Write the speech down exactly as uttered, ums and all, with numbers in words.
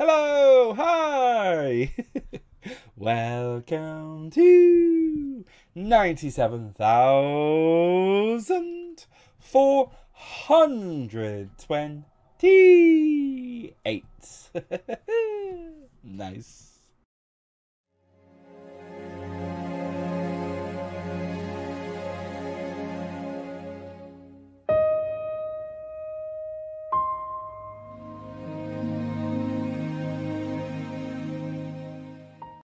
Hello, hi. Welcome to ninety-seven thousand four hundred twenty-eight. Nice.